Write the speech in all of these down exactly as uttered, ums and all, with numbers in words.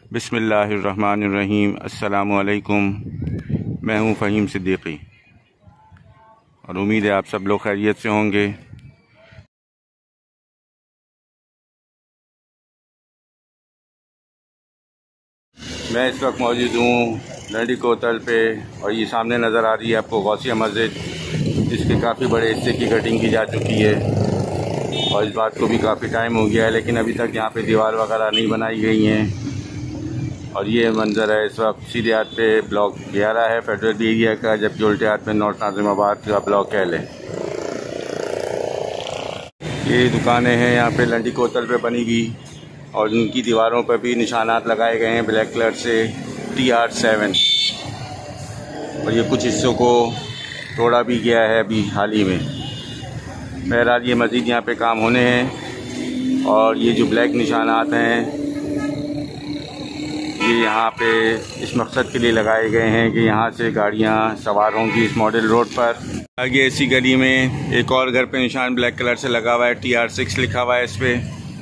बिस्मिल्लाहिर्रहमानिर्रहीम। अस्सलामु अलैकुम। मैं हूं फ़हीम सिद्दीकी और उम्मीद है आप सब लोग खैरियत से होंगे। मैं इस वक्त मौजूद हूँ लंडी कोतल पे और ये सामने नज़र आ रही है आपको गौसिया मस्जिद, जिसके काफ़ी बड़े हिस्से की कटिंग की जा चुकी है और इस बात को भी काफ़ी टाइम हो गया है, लेकिन अभी तक यहाँ पे दीवार वगैरह नहीं बनाई गई हैं। और ये मंज़र है इस वक्त सीधे हाथ पे ब्लॉक ग्यारह है फेडरल बी एरिया का, जबकि उल्टे हाथ में नॉर्थ नाज़िमाबाद का ब्लॉक एल है। ये दुकानें हैं यहाँ पे लंडी कोतल पे बनी हुई और उनकी दीवारों पर भी निशानात लगाए गए हैं ब्लैक कलर से टी आर सेवन, और ये कुछ हिस्सों को तोड़ा भी गया है अभी हाल ही में। बहरहाल ये मज़ीद यहाँ पे काम होने हैं और ये जो ब्लैक निशानात हैं ये यहाँ पे इस मकसद के लिए लगाए गए हैं कि यहाँ से गाड़ियाँ सवार होंगी इस मॉडल रोड पर। आगे इसी गली में एक और घर पे निशान ब्लैक कलर से लगा हुआ है, टी आर सिक्स लिखा हुआ है इस पे,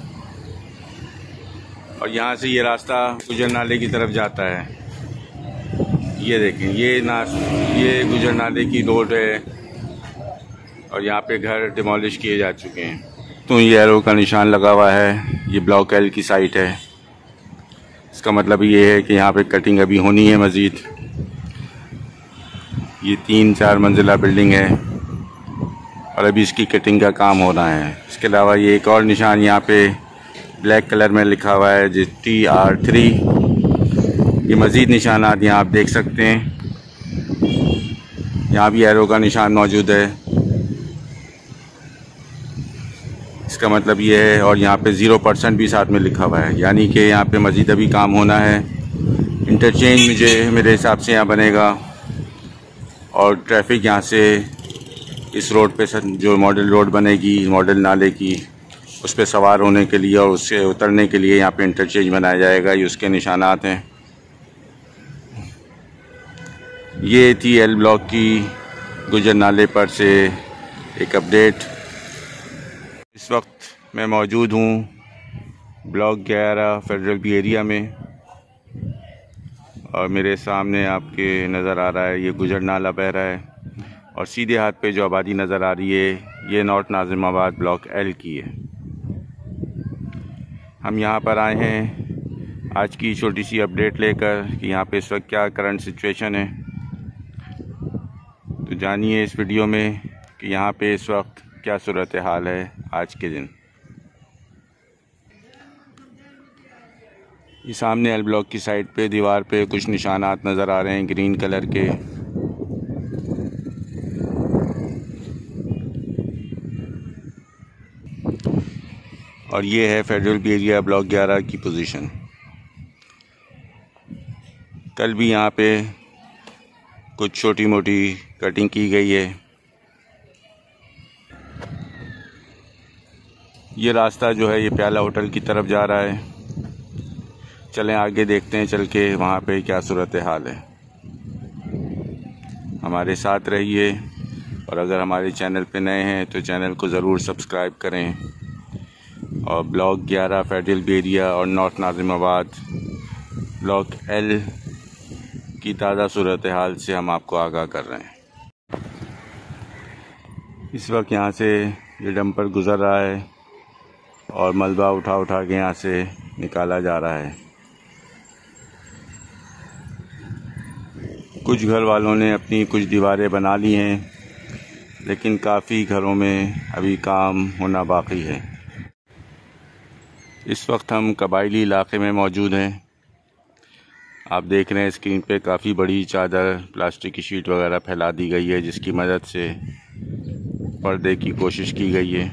और यहाँ से ये रास्ता गुजर नाले की तरफ जाता है। ये देखें, ये ना ये गुजर नाले की रोड है और यहाँ पे घर डिमोलिश किए जा चुके हैं। तो ये एरो का निशान लगा हुआ है, ये ब्लॉक एल की साइट है। इसका मतलब ये है कि यहाँ पे कटिंग अभी होनी है मज़ीद। ये तीन चार मंजिला बिल्डिंग है और अभी इसकी कटिंग का काम हो रहा है। इसके अलावा ये एक और निशान यहाँ पे ब्लैक कलर में लिखा हुआ है जो टी आर थ्री। ये मज़ीद निशानात यहाँ आप देख सकते हैं, यहाँ भी एरो का निशान मौजूद है। इसका मतलब ये है, और यहाँ पे ज़ीरो परसेंट भी साथ में लिखा हुआ है, यानी कि यहाँ पे मज़ीद अभी काम होना है। इंटरचेंज मुझे मेरे हिसाब से यहाँ बनेगा और ट्रैफिक यहाँ से इस रोड पे जो मॉडल रोड बनेगी मॉडल नाले की, उस पे सवार होने के लिए और उससे उतरने के लिए यहाँ पे इंटरचेंज बनाया जाएगा। ये उसके निशानात हैं। ये थी एल ब्लॉक की गुजर नाले पर से एक अपडेट। इस वक्त मैं मौजूद हूँ ब्लॉक ग्यारह फेडरल बी एरिया में और मेरे सामने आपके नज़र आ रहा है ये गुजर नाला बह रहा है और सीधे हाथ पे जो आबादी नज़र आ रही है ये नॉर्थ नाज़िमाबाद ब्लॉक एल की है। हम यहाँ पर आए हैं आज की छोटी सी अपडेट लेकर कि यहाँ पे इस वक्त क्या करंट सिचुएशन है। तो जानिए इस वीडियो में कि यहाँ पे इस वक्त क्या सूरत हाल है आज के दिन। ये सामने एल ब्लॉक की साइड पे दीवार पे कुछ निशानात नज़र आ रहे हैं ग्रीन कलर के। और ये है फेडरल बी एरिया ब्लॉक ग्यारह की पोजीशन। कल भी यहाँ पे कुछ छोटी मोटी कटिंग की गई है। ये रास्ता जो है ये प्याला होटल की तरफ जा रहा है। चलें आगे देखते हैं चल के वहाँ पे क्या सूरत हाल है। हमारे साथ रहिए और अगर हमारे चैनल पे नए हैं तो चैनल को ज़रूर सब्सक्राइब करें और ब्लॉक ग्यारह फेडरल बी एरिया और नॉर्थ नाज़िमाबाद ब्लॉक एल की ताज़ा सूरत हाल से हम आपको आगाह कर रहे हैं। इस वक्त यहाँ से ये डंपर गुज़र रहा है और मलबा उठा उठा के यहाँ से निकाला जा रहा है। कुछ घर वालों ने अपनी कुछ दीवारें बना ली हैं, लेकिन काफ़ी घरों में अभी काम होना बाकी है। इस वक्त हम कबायली इलाके में मौजूद हैं। आप देख रहे हैं स्क्रीन पे काफ़ी बड़ी चादर प्लास्टिक की शीट वगैरह फैला दी गई है, जिसकी मदद से पर्दे की कोशिश की गई है।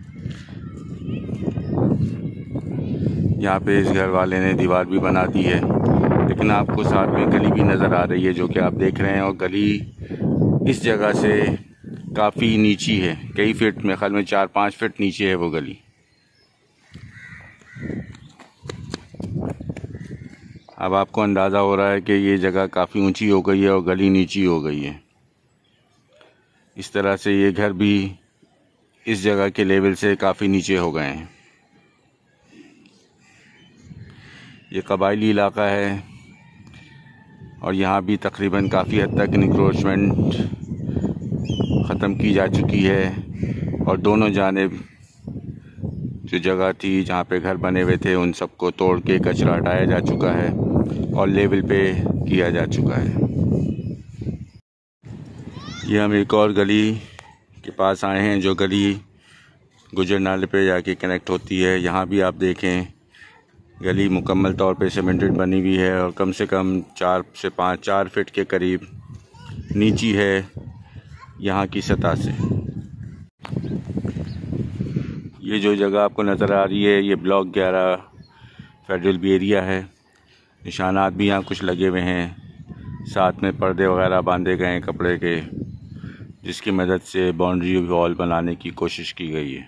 यहाँ पे इस घर वाले ने दीवार भी बना दी है, लेकिन आपको साथ में गली भी नज़र आ रही है जो कि आप देख रहे हैं, और गली इस जगह से काफ़ी नीची है, कई फीट में ख्याल में चार पाँच फीट नीचे है वो गली। अब आपको अंदाज़ा हो रहा है कि ये जगह काफ़ी ऊंची हो गई है और गली नीची हो गई है। इस तरह से ये घर भी इस जगह के लेवल से काफ़ी नीचे हो गए हैं। ये कबायली इलाका है और यहाँ भी तकरीबन काफ़ी हद तक इंक्रोचमेंट ख़त्म की जा चुकी है और दोनों जानिब जो जगह थी जहाँ पे घर बने हुए थे उन सबको तोड़ के कचरा हटाया जा चुका है और लेवल पे किया जा चुका है। ये हम एक और गली के पास आए हैं जो गली गुजर नाले पे जाके कनेक्ट होती है। यहाँ भी आप देखें गली मुकम्मल तौर पे सीमेंटेड बनी हुई है और कम से कम चार से पाँच चार फीट के करीब नीची है यहाँ की सतह से। ये जो जगह आपको नज़र आ रही है ये ब्लॉक ग्यारह फेडरल बी एरिया है। निशानात भी यहाँ कुछ लगे हुए हैं, साथ में पर्दे वगैरह बांधे गए हैं कपड़े के, जिसकी मदद से बाउंड्री वॉल बनाने की कोशिश की गई है।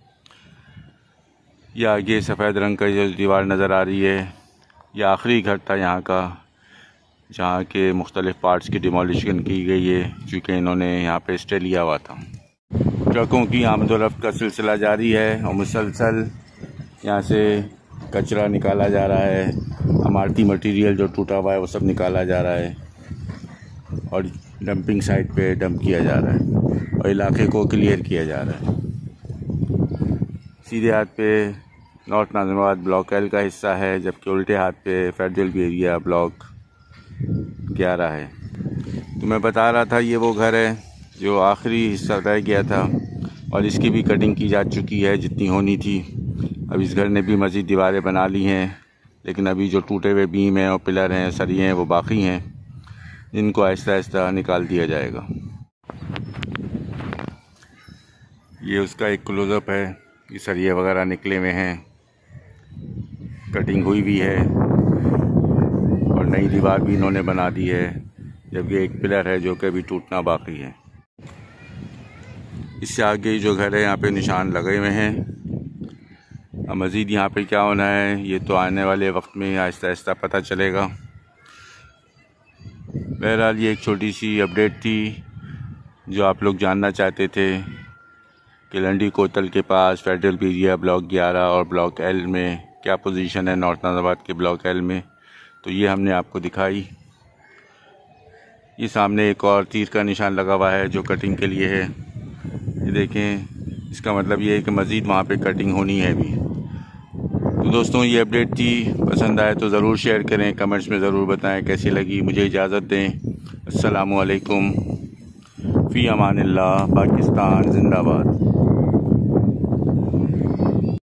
यह आगे सफ़ेद रंग का जो दीवार नज़र आ रही है यह आखिरी घर था यहाँ का जहाँ के मुख्तलिफ़ पार्ट्स की डिमोलिशन की गई है, चूँकि इन्होंने यहाँ पे स्टे लिया हुआ था। ट्रकों की आमदोरफ्त का सिलसिला जारी है और मुसलसल यहाँ से कचरा निकाला जा रहा है, इमारती मटेरियल जो टूटा हुआ है वो सब निकाला जा रहा है और डंपिंग साइट पे डंप किया जा रहा है और इलाके को क्लियर किया जा रहा है। सीधे हाथ पे नॉर्थ नाज़िमाबाद ब्लॉक एल का हिस्सा है, जबकि उल्टे हाथ पे फेडरल बी एरिया ब्लॉक ग्यारह है। तो मैं बता रहा था ये वो घर है जो आखिरी हिस्सा रह गया था और इसकी भी कटिंग की जा चुकी है जितनी होनी थी। अब इस घर ने भी मज़ीद दीवारें बना ली हैं, लेकिन अभी जो टूटे हुए बीम हैं और पिलर हैं सरिये हैं वो बाकी हैं, जिनको आहिस्ता आहिस्ता निकाल दिया जाएगा। ये उसका एक क्लोज़अप है, ये सरिये वगैरह निकले हुए हैं, कटिंग हुई भी है और नई दीवार भी इन्होंने बना दी है, जबकि एक पिलर है जो कि अभी टूटना बाकी है। इससे आगे जो घर है यहाँ पे निशान लगे हुए हैं। अब मज़ीद यहाँ पे क्या होना है ये तो आने वाले वक्त में आहिस्ता आहिस्ता पता चलेगा। बहरहाल ये एक छोटी सी अपडेट थी जो आप लोग जानना चाहते थे कि लंडी कोतल के पास फेडरल बी एरिया ब्लॉक ग्यारह और ब्लॉक एल में क्या पोजीशन है नॉर्थ नाज़िमाबाद के ब्लॉक एल में, तो ये हमने आपको दिखाई। ये सामने एक और तीर का निशान लगा हुआ है जो कटिंग के लिए है। ये देखें, इसका मतलब ये है कि मज़ीद वहाँ पे कटिंग होनी है अभी। तो दोस्तों ये अपडेट थी, पसंद आए तो ज़रूर शेयर करें, कमेंट्स में ज़रूर बताएं कैसी लगी। मुझे इजाज़त दें। अस्सलामु अलैकुम, फ़ी अमानिल्लाह, पाकिस्तान जिंदाबाद।